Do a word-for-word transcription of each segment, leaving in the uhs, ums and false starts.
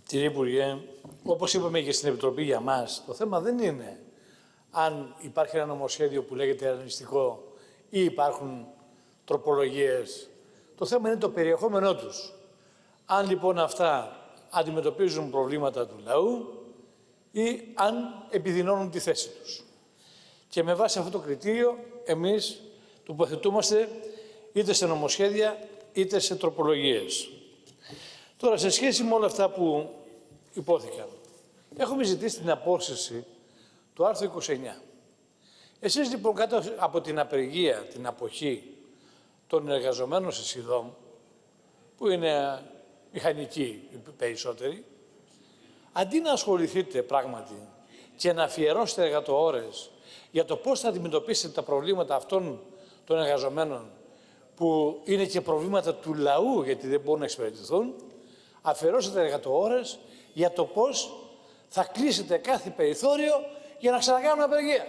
Κύριε Υπουργέ, όπως είπαμε και στην Επιτροπή για μας, το θέμα δεν είναι αν υπάρχει ένα νομοσχέδιο που λέγεται αρνηστικό ή υπάρχουν τροπολογίες. Το θέμα είναι το περιεχόμενό τους. Αν λοιπόν αυτά αντιμετωπίζουν προβλήματα του λαού ή αν επιδεινώνουν τη θέση τους. Και με βάση αυτό το κριτήριο, εμείς τοποθετούμαστε είτε σε νομοσχέδια είτε σε τροπολογίες. Τώρα, σε σχέση με όλα αυτά που υπόθηκαν, έχουμε ζητήσει την απόσυρση του άρθρου είκοσι εννιά. Εσείς λοιπόν κάτω από την απεργία, την αποχή των εργαζομένων σε ΣΥΔΟΜ, που είναι μηχανικοί οι περισσότεροι, αντί να ασχοληθείτε πράγματι και να αφιερώσετε εργατοώρες για το πώς θα αντιμετωπίσετε τα προβλήματα αυτών των εργαζομένων, που είναι και προβλήματα του λαού γιατί δεν μπορούν να εξυπηρετηθούν, αφιερώσετε εργατοώρες για το πώς θα κλείσετε κάθε περιθώριο για να ξανακάνουν απεργία.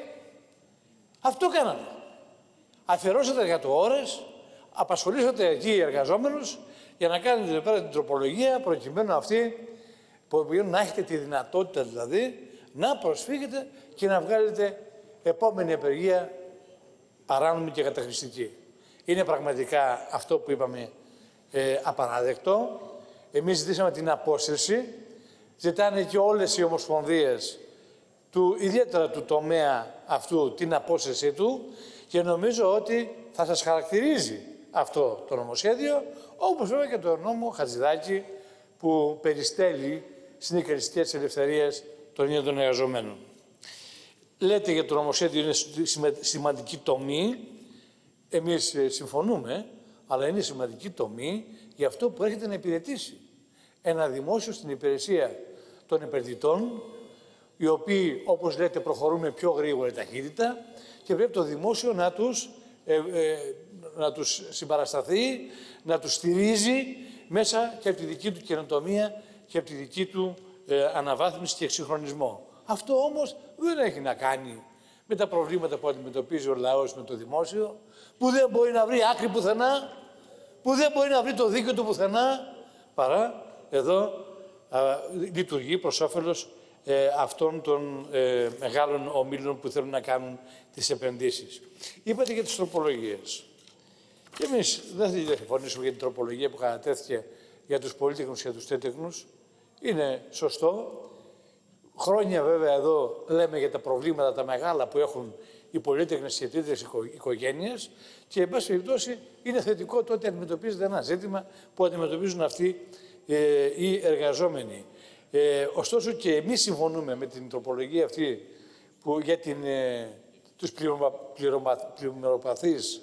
Αυτό κάνανε. Αφιερώσατε εργατοώρες, απασχολήσατε εκεί οι εργαζόμενους για να κάνετε εδώ πέρα την τροπολογία, προκειμένου αυτή, προκειμένου να έχετε τη δυνατότητα δηλαδή να προσφύγετε και να βγάλετε επόμενη απεργία παράνομη και καταχρηστική. Είναι πραγματικά αυτό που είπαμε ε, απαράδεκτο. Εμείς ζητήσαμε την απόσυρση, ζητάνε και όλες οι ομοσπονδίες, του, ιδιαίτερα του τομέα αυτού, την απόσυρση του και νομίζω ότι θα σας χαρακτηρίζει αυτό το νομοσχέδιο, όπως βέβαια και το νόμο Χατζηδάκη που περιστέλει συνδικαλιστικές ελευθερίες των ίδιων των εργαζομένων. Λέτε για το νομοσχέδιο είναι σημαντική τομή, εμείς συμφωνούμε, αλλά είναι σημαντική τομή για αυτό που έρχεται να υπηρετήσει. Ένα δημόσιο στην υπηρεσία των επενδυτών, οι οποίοι, όπως λέτε, προχωρούν με πιο γρήγορη ταχύτητα και πρέπει το δημόσιο να τους, ε, ε, να τους συμπαρασταθεί, να τους στηρίζει μέσα και από τη δική του καινοτομία και από τη δική του ε, αναβάθμιση και εξυγχρονισμό. Αυτό όμως δεν έχει να κάνει με τα προβλήματα που αντιμετωπίζει ο λαός με το δημόσιο, που δεν μπορεί να βρει άκρη πουθενά, που δεν μπορεί να βρει το δίκαιο του πουθενά, παρά εδώ α, λειτουργεί προς όφελος ε, αυτών των ε, μεγάλων ομίλων που θέλουν να κάνουν τις επενδύσεις. Είπατε για τις τροπολογίες. Και εμείς δεν θα συμφωνήσουμε για την τροπολογία που κατατέθηκε για τους πολύτεχνους και τους τέτεχνους. Είναι σωστό. Χρόνια βέβαια εδώ λέμε για τα προβλήματα τα μεγάλα που έχουν οι πολύτεχνες και τέτοιες οικογένειες και εν πάση περιπτώσει είναι θετικό το ότι αντιμετωπίζεται ένα ζήτημα που αντιμετωπίζουν αυτοί ε, οι εργαζόμενοι. Ε, ωστόσο και εμείς συμφωνούμε με την τροπολογία αυτή που για την, ε, τους πληρωμαπαθείς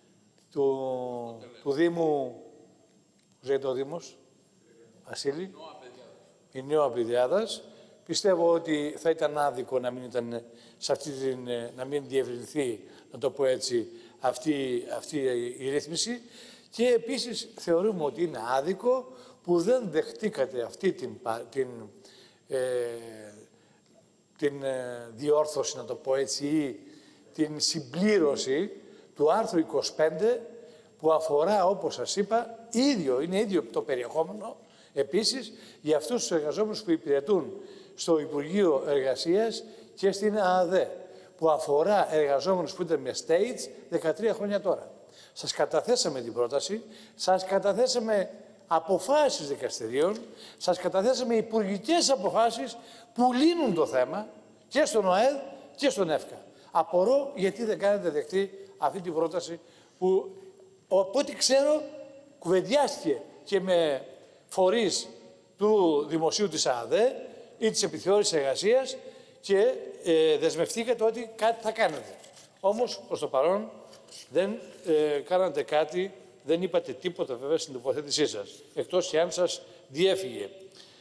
του, του Δήμου, πώς λέγεται ο Δήμος, Βασίλη, η Νέο Απειδιάδας. Πιστεύω ότι θα ήταν άδικο να μην, ήταν σε αυτή την, να μην διευρυνθεί, να το πω έτσι, αυτή, αυτή η ρύθμιση. Και επίσης θεωρούμε ότι είναι άδικο που δεν δεχτήκατε αυτή την, την, ε, την ε, διόρθωση, να το πω έτσι, ή την συμπλήρωση του άρθρου είκοσι πέντε που αφορά, όπως σας είπα, ίδιο, είναι ίδιο το περιεχόμενο, επίσης, για αυτούς τους εργαζόμενους που υπηρετούν στο Υπουργείο Εργασίας και στην ΑΑΔΕ, που αφορά εργαζόμενους που ήταν με states δεκατρία χρόνια τώρα. Σας καταθέσαμε την πρόταση, σας καταθέσαμε αποφάσεις δικαστηρίων, σας καταθέσαμε υπουργικές αποφάσεις που λύνουν το θέμα και στον ΟΑΕΔ και στον ΕΦΚΑ. Απορώ γιατί δεν κάνετε δεκτή αυτή την πρόταση που, από ό,τι ξέρω, κουβεντιάστηκε και με φορείς του Δημοσίου της ΑΑΔΕ ή της επιθεώρησης εργασίας και ε, δεσμευτήκατε ότι κάτι θα κάνετε. Όμως, προς το παρόν, δεν ε, κάνατε κάτι, δεν είπατε τίποτα βέβαια στην τοποθέτησή σας, εκτός και αν σας διέφυγε.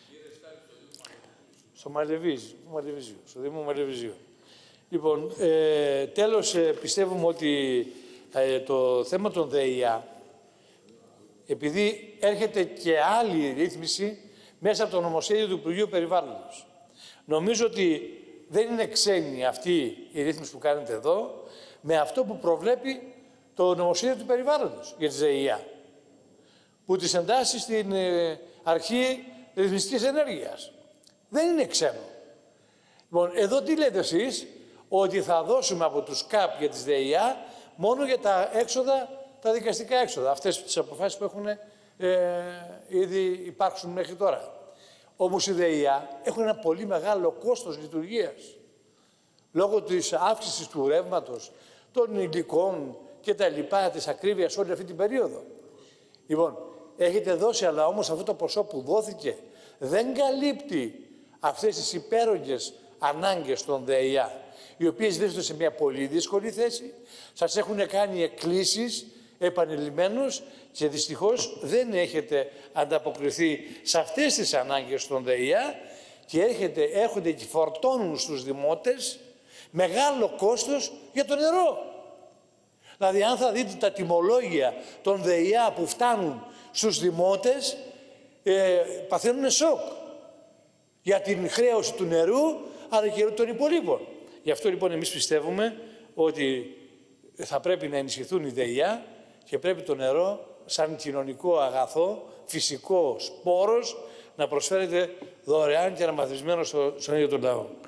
Στο Μαλεβίζιο, στο Δήμο Μαλεβιζίου. Λοιπόν, ε, τέλος, ε, πιστεύουμε ότι ε, το θέμα των ΔΕΙΑ, επειδή έρχεται και άλλη ρύθμιση μέσα από το νομοσχέδιο του Υπουργείου Περιβάλλοντος. Νομίζω ότι δεν είναι ξένη αυτή η ρύθμιση που κάνετε εδώ με αυτό που προβλέπει το νομοσχέδιο του περιβάλλοντος για τις ΔΕΙΑ, που τις εντάσσει στην ε, αρχή ρυθμιστικής ενέργειας. Δεν είναι ξένο. Λοιπόν, εδώ τι λέτε εσείς, ότι θα δώσουμε από τους ΚΑΠ για τις ΔΕΙΑ μόνο για τα έξοδα, τα δικαστικά έξοδα, αυτές τις αποφάσεις που έχουν ε, ήδη υπάρξουν μέχρι τώρα. Όμως οι ΔΕΙΑ έχουν ένα πολύ μεγάλο κόστος λειτουργίας. Λόγω της αύξησης του ρεύματος, των υλικών και τα λοιπά, της ακρίβειας όλη αυτή την περίοδο. Λοιπόν, έχετε δώσει, αλλά όμως αυτό το ποσό που δόθηκε δεν καλύπτει αυτές τις υπέρογγες ανάγκες των ΔΕΙΑ, οι οποίες βρίσκονται σε μια πολύ δύσκολη θέση, σας έχουν κάνει εκκλήσεις επανειλημμένως και δυστυχώς δεν έχετε ανταποκριθεί σε αυτές τις ανάγκες των ΔΕΙΑ και έρχεται, έρχονται και φορτώνουν στους δημότες μεγάλο κόστος για το νερό. Δηλαδή, αν θα δείτε τα τιμολόγια των ΔΕΙΑ που φτάνουν στους δημότες, ε, παθαίνουν σοκ για την χρέωση του νερού, αλλά και των υπολείπων. Γι' αυτό λοιπόν εμείς πιστεύουμε ότι θα πρέπει να ενισχυθούν οι ΔΕΙΑ και πρέπει το νερό σαν κοινωνικό αγαθό, φυσικό σπόρος, να προσφέρεται δωρεάν και αναβαθμισμένο στο, στον ίδιο τον λαό.